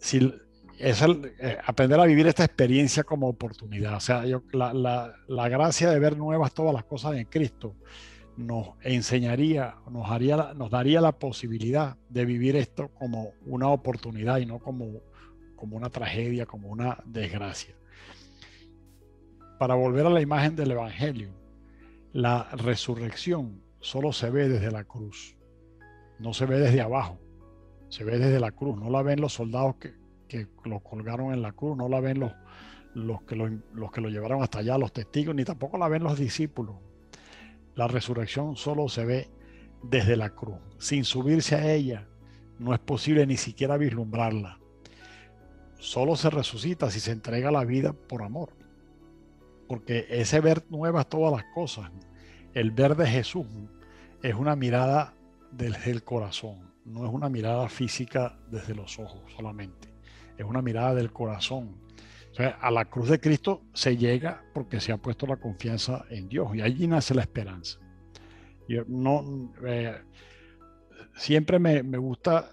si es aprender a vivir esta experiencia como oportunidad. O sea, la gracia de ver nuevas todas las cosas en Cristo nos enseñaría, nos daría la posibilidad de vivir esto como una oportunidad y no como una tragedia, como una desgracia. Para volver a la imagen del Evangelio, la resurrección solo se ve desde la cruz, no se ve desde abajo, se ve desde la cruz. No la ven los soldados que lo colgaron en la cruz, no la ven los que lo llevaron hasta allá, los testigos, ni tampoco la ven los discípulos. La resurrección solo se ve desde la cruz. Sin subirse a ella, no es posible ni siquiera vislumbrarla. Solo se resucita si se entrega la vida por amor. Porque ese ver nuevas todas las cosas, el ver de Jesús, es una mirada desde el corazón, no es una mirada física desde los ojos solamente, es una mirada del corazón. O sea, a la cruz de Cristo se llega porque se ha puesto la confianza en Dios y allí nace la esperanza. Yo no, siempre me gusta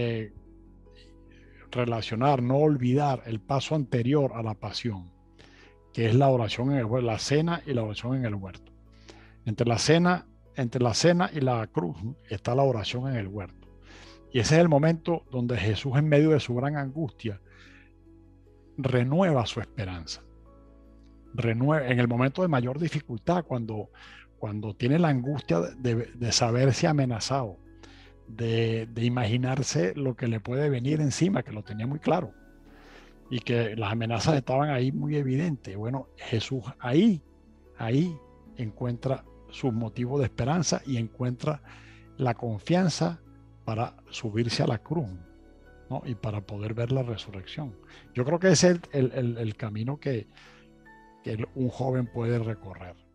relacionar, no olvidar el paso anterior a la pasión, que es la oración en el huerto, la cena y la oración en el huerto. Entre la cena, entre la cena y la cruz está la oración en el huerto. Y ese es el momento donde Jesús, en medio de su gran angustia, renueva su esperanza. Renueva, en el momento de mayor dificultad, cuando tiene la angustia de saberse amenazado, de imaginarse lo que le puede venir encima, que lo tenía muy claro, y que las amenazas estaban ahí muy evidentes. Bueno, Jesús ahí encuentra sus motivos de esperanza y encuentra la confianza para subirse a la cruz, ¿no? Y para poder ver la resurrección. Yo creo que ese es el camino que un joven puede recorrer.